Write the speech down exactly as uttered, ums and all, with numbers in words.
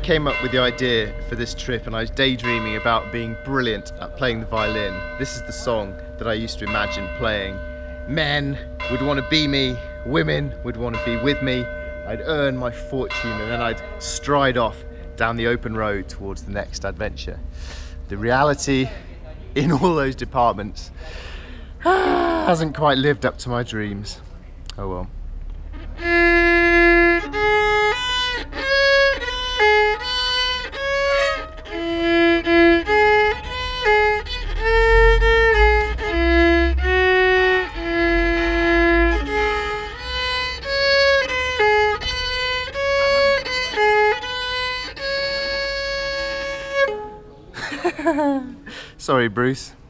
came up with the idea for this trip and I was daydreaming about being brilliant at playing the violin. This is the song that I used to imagine playing. Men would want to be me, women would want to be with me. I'd earn my fortune and then I'd stride off down the open road towards the next adventure. The reality in all those departments hasn't quite lived up to my dreams. Oh well. Sorry, Bruce.